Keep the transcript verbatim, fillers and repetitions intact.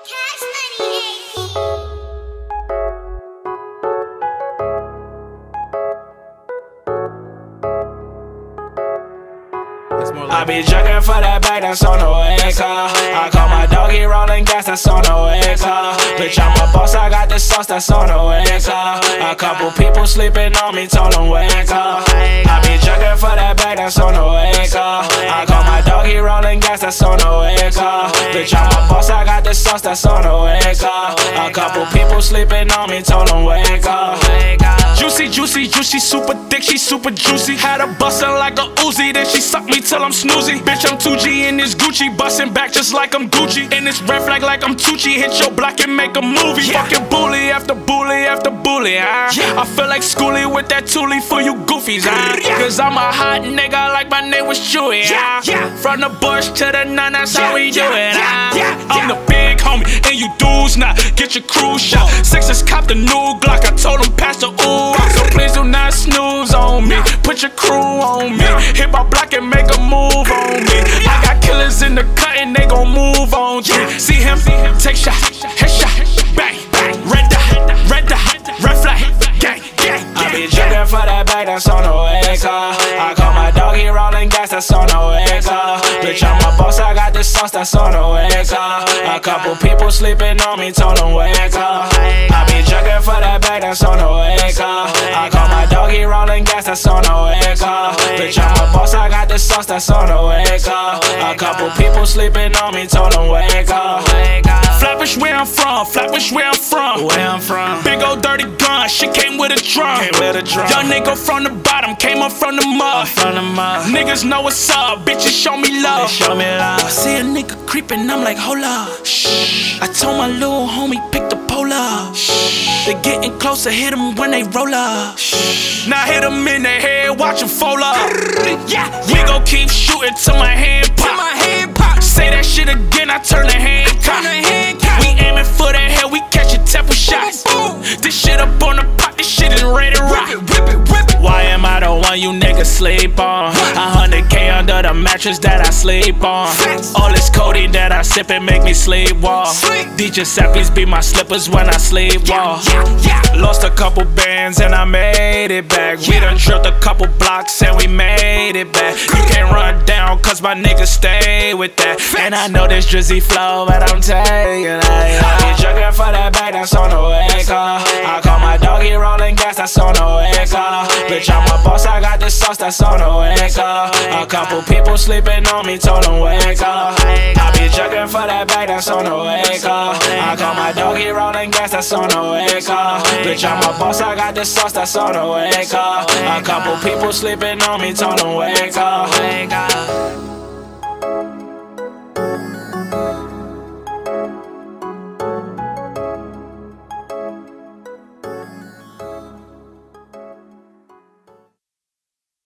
I be jugging for that bag that's on the way, car. I call my doggy rolling gas that's on the way, car. Bitch, I'm a boss, I got the sauce that's on the way, car. A couple people sleeping on me, told them wake up. I be jugging for that bag that's on the way, car. I call my doggy rolling gas that's on the way, car. Bitch, I'm a boss, I got the sauce that's on the way, car. A couple people sleeping on me, told them wake up. Juicy, juicy, juicy, super thick, she super juicy. Had her bustin' like a Uzi, then she sucked me till I'm snoozy. Bitch, I'm two G in this Gucci, bustin' back just like I'm Gucci. In this red flag like I'm Tucci, hit your block and make a movie. Yeah. Fucking bully after bully after bully, ah. Yeah. I feel like Schoolie with that toolie for you goofies, ah. Yeah. Cause I'm a hot nigga like my name was Chewy, ah. Yeah. Yeah. From the bush to the nun, that's yeah. how we do it, ah. Yeah. Yeah. I'm the big homie, and you dudes not. Get your crew shot. Sixers cop the new Glock, I told him pass the ooh. So please do not snooze on me. Put your crew on me. Hit my block and make a move on me. I got killers in the cut and they gon' move on you. See him, take shot, headshot, bang, bang. Red dot, red dot, red flag, gang, gang. I be jugging for that bag that's on the way, car. I call my doggy rolling gas that's on the way, car. Bitch, I'm a boss, I got the sauce that's on the way, car. A couple people sleeping on me, told them wake up. I be jugging for that bag that's on the way, car. I call my doggy rolling gas that's on the way, car. Bitch, I'm a boss, I got the sauce that's on the way, car. A couple people sleeping on me, told them wake up. Flatbush where I'm from, Flatbush where I'm from. Where I'm from. Big old dirty gun, shit came with a drum. Came with a drum. Young nigga from the bottom, came up from the mud. From the mud. Niggas know what's up, bitches show me love. They show me love. I see a nigga creeping, I'm like, hold up. Shh. I told my little homie, pick the pole up. Shh. They getting closer, hit them when they roll up. Shh. Now hit them in the head, watch them fold up. Yeah. We gon' keep shooting till my hand pop. Till my hand pop. Say that shit again, I turn the hand cop. We aiming for the hell, we catching temple shots. This shit up on the pot, this shit is ready to rock. Why am I the one you niggas sleep on? A hundred K under the mattress that I sleep on. All this codeine that I sip and make me sleepwalk. D J Giuseppe's be my slippers when I sleepwalk. Lost a couple bands and I made it back. We done drilled a couple blocks and we made it back. You can't run down cause my niggas stay with that. And I know this Drizzy flow, but I'm taking it. I be jugging for that bag that's on the way, car. I call my doggy rolling gas that's on the way, car. Bitch, I'm a boss, I got the sauce that's on the way, car. A couple people sleeping on me, told them wake up. I be jugging for that bag that's on the way, car. I call my doggy rolling gas that's on the way, car. Bitch, I'm a boss, I got the sauce that's on the way, car. A couple people sleeping on me, told them wake up.